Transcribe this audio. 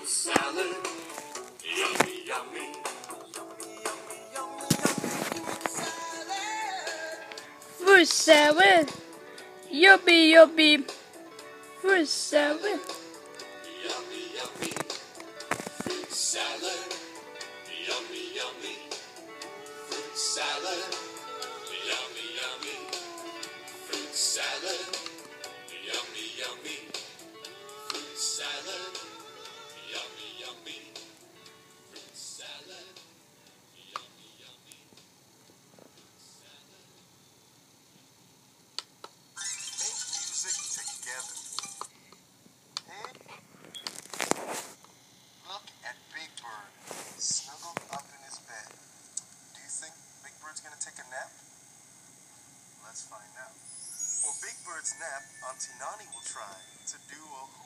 salad, yummy, yummy. Fruit salad, yummy, yummy. Fruit salad. Yummy, yummy. Fruit salad, yummy, yummy. Fruit salad, yummy, yummy. Fruit salad, yummy, yummy. Fruit salad, yummy, yummy. Fruit salad, yummy, yummy. Make music together. Look at Big Bird, snuggled up in his bed. Do you think Big Bird's gonna take a nap? Let's find out. For Big Bird's nap, Auntie Nani will try to do a